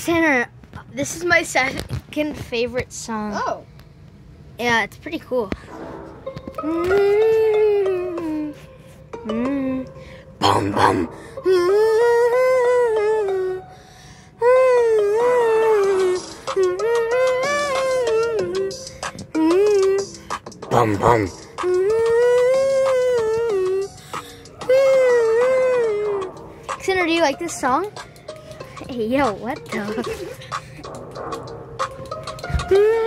Tanner, this is my second favorite song. Oh. Yeah, it's pretty cool. Bum bum. Bum bum. Tanner, do you like this song? Hey, yo, what the?